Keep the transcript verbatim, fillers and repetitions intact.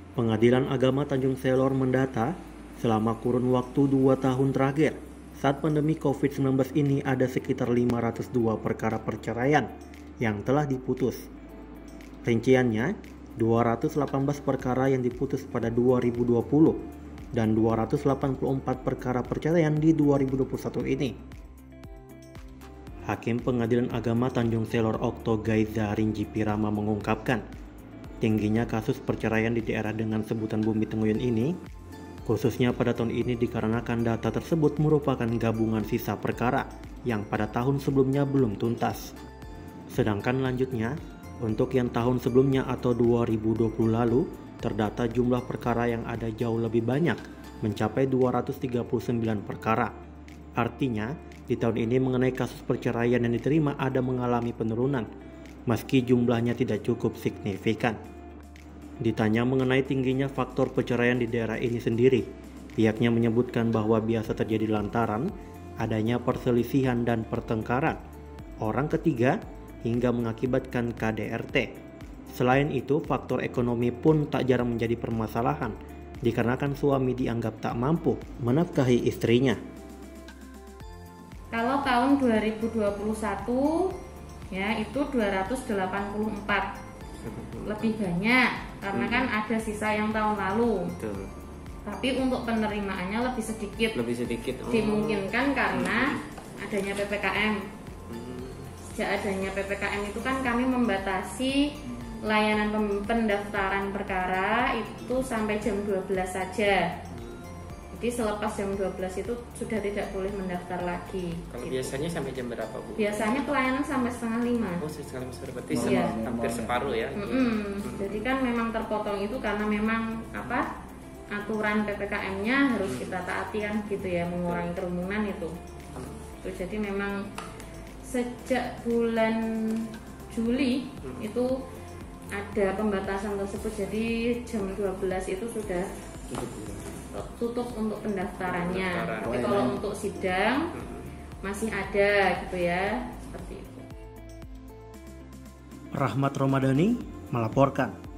Pengadilan Agama Tanjung Selor mendata selama kurun waktu dua tahun terakhir saat pandemi covid sembilan belas ini ada sekitar lima ratus dua perkara perceraian yang telah diputus. Rinciannya, dua ratus delapan belas perkara yang diputus pada dua ribu dua puluh dan dua ratus delapan puluh empat perkara perceraian di dua ribu dua puluh satu ini. Hakim Pengadilan Agama Tanjung Selor Okto Gaiza Rinji Pirama mengungkapkan, tingginya kasus perceraian di daerah dengan sebutan Bumi Tenguyun ini, khususnya pada tahun ini dikarenakan data tersebut merupakan gabungan sisa perkara yang pada tahun sebelumnya belum tuntas. Sedangkan lanjutnya, untuk yang tahun sebelumnya atau dua ribu dua puluh lalu, terdata jumlah perkara yang ada jauh lebih banyak, mencapai dua ratus tiga puluh sembilan perkara. Artinya, di tahun ini mengenai kasus perceraian yang diterima ada mengalami penurunan, meski jumlahnya tidak cukup signifikan. Ditanya mengenai tingginya faktor perceraian di daerah ini sendiri, pihaknya menyebutkan bahwa biasa terjadi lantaran adanya perselisihan dan pertengkaran orang ketiga hingga mengakibatkan K D R T. Selain itu, faktor ekonomi pun tak jarang menjadi permasalahan dikarenakan suami dianggap tak mampu menafkahi istrinya. Kalau tahun dua ribu dua puluh satu ya itu dua ratus delapan puluh empat, lebih banyak karena kan ada sisa yang tahun lalu. Betul. Tapi untuk penerimaannya lebih sedikit. Lebih sedikit. Oh. Dimungkinkan karena adanya P P K M. Hmm. Sejak adanya P P K M itu kan kami membatasi layanan pendaftaran perkara itu sampai jam dua belas saja. Jadi selepas jam dua belas itu sudah tidak boleh mendaftar lagi. Kalau gitu. biasanya sampai jam berapa, Bu? Biasanya pelayanan sampai setengah lima. Oh, setengah lima sore, berarti Iya. hampir separuh ya. Mm-mm. Hmm. Jadi kan memang terpotong itu karena memang apa aturan P P K M-nya harus kita taati kan gitu ya, mengurangi kerumunan itu. Itu jadi memang sejak bulan Juli Hmm. itu ada pembatasan tersebut, jadi jam dua belas itu sudah tutup untuk pendaftarannya. Pendaftaran. Tapi kalau untuk sidang Hmm. masih ada gitu ya, seperti itu. Rahmat Ramadhani melaporkan.